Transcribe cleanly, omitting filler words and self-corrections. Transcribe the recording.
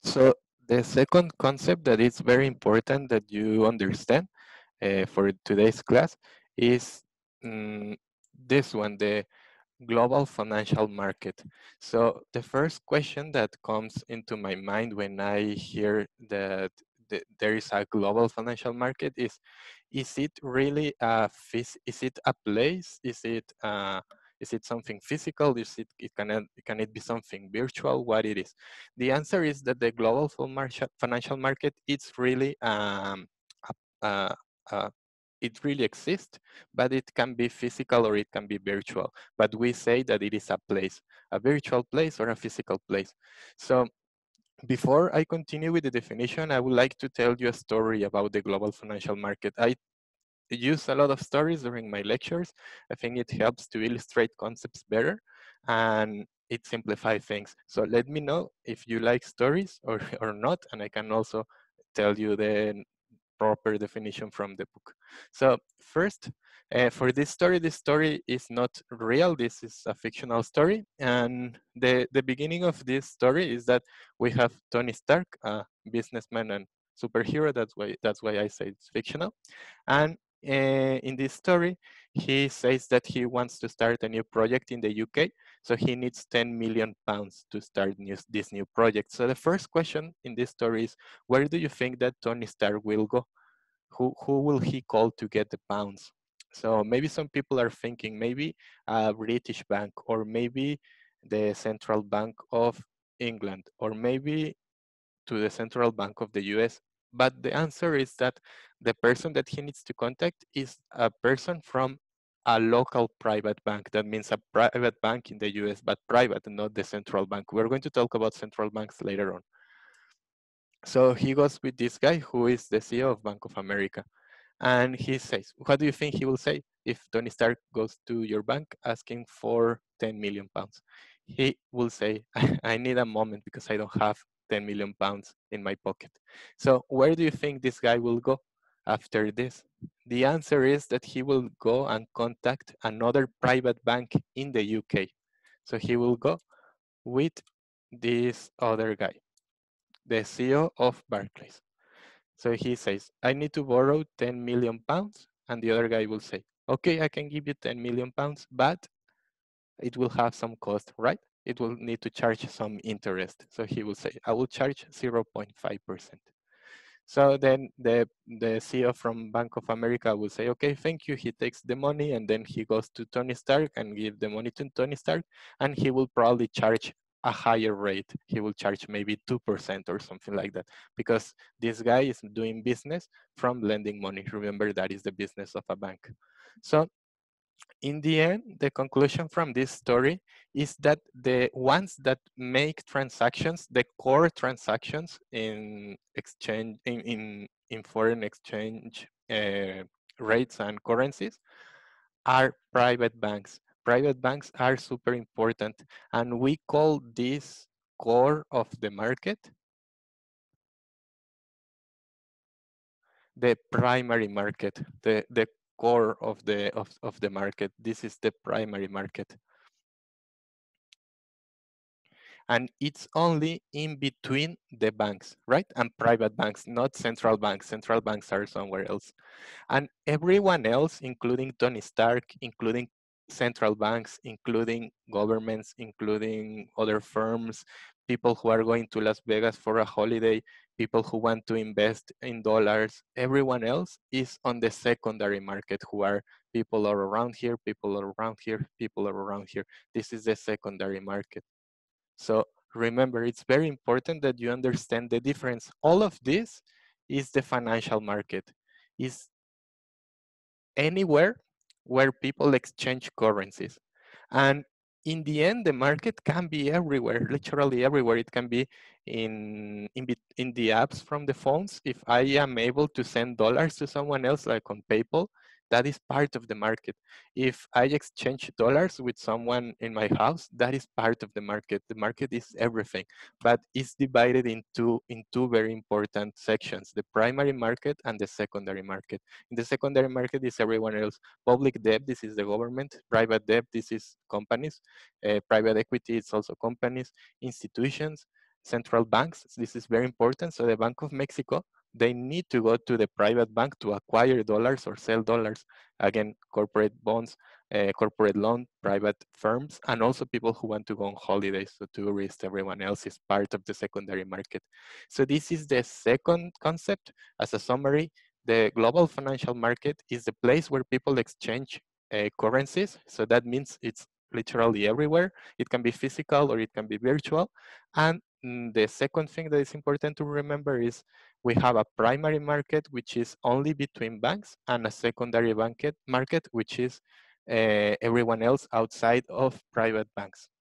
So the second concept that is very important that you understand for today's class is mm, this one, the global financial market. So the first question that comes into my mind when I hear that there is a global financial market is it really is it a place? Is it something physical? Can it be something virtual? What it is? The answer is that the global financial market it's really a, a, a it really exists, but it can be physical or it can be virtual. But we say that it is a place, a virtual place or a physical place. So before I continue with the definition, I would like to tell you a story about the global financial market. I use a lot of stories during my lectures. I think it helps to illustrate concepts better and it simplifies things. So let me know if you like stories or not, and I can also tell you the proper definition from the book. So first, for this story is not real. This is a fictional story. And the beginning of this story is that we have Tony Stark, a businessman and superhero. That's why I say it's fictional. And in this story, he says that he wants to start a new project in the UK. So he needs 10 million pounds to start this new project. So the first question in this story is, where do you think that Tony Stark will go? Who will he call to get the pounds? So maybe some people are thinking maybe a British bank, or maybe the Central Bank of England, or maybe to the Central Bank of the US. But the answer is that the person that he needs to contact is a person from a local private bank. That means a private bank in the US, but private, not the central bank. We're going to talk about central banks later on. So he goes with this guy who is the CEO of Bank of America. And he says, what do you think he will say if Tony Stark goes to your bank asking for 10 million pounds? He will say, I need a moment because I don't have 10 million pounds in my pocket. So where do you think this guy will go after this? The answer is that he will go and contact another private bank in the UK. So he will go with this other guy, the CEO of Barclays. So he says, I need to borrow 10 million pounds. And the other guy will say, okay, I can give you 10 million pounds, but it will have some cost, right? It will need to charge some interest. So he will say, I will charge 0.5%. So then the CEO from Bank of America will say, okay, thank you. He takes the money and then he goes to Tony Stark and give the money to Tony Stark, and he will probably charge a higher rate. He will charge maybe 2% or something like that, because this guy is doing business from lending money. Remember, that is the business of a bank. So in the end, the conclusion from this story is that the ones that make transactions, the core transactions in exchange in foreign exchange rates and currencies, are private banks. Private banks are super important, and we call this core of the market the primary market, the core of the market. This is the primary market. And it's only in between the banks, right? And private banks, not central banks. Central banks are somewhere else. And everyone else, including Tony Stark, including central banks, including governments, including other firms, people who are going to Las Vegas for a holiday, people who want to invest in dollars, everyone else is on the secondary market, who are people are around here, people are around here, people are around here. This is the secondary market. So remember, it's very important that you understand the difference. All of this is the financial market, is anywhere where people exchange currencies. And in the end, the market can be everywhere, literally everywhere. It can be in the apps from the phones. If I am able to send dollars to someone else, like on PayPal, that is part of the market. If I exchange dollars with someone in my house, that is part of the market. The market is everything, but it's divided in two very important sections: the primary market and the secondary market. In the secondary market is everyone else. Public debt, this is the government. Private debt, this is companies. Private equity, it's also companies, institutions. central banks. This is very important. So the Bank of Mexico, they need to go to the private bank to acquire dollars or sell dollars. Again, corporate bonds, corporate loan, private firms, and also people who want to go on holidays, so tourists, everyone else is part of the secondary market. So this is the second concept. As a summary, the global financial market is the place where people exchange currencies. So that means it's literally everywhere. It can be physical or it can be virtual. And the second thing that is important to remember is we have a primary market, which is only between banks, and a secondary market, which is everyone else outside of private banks.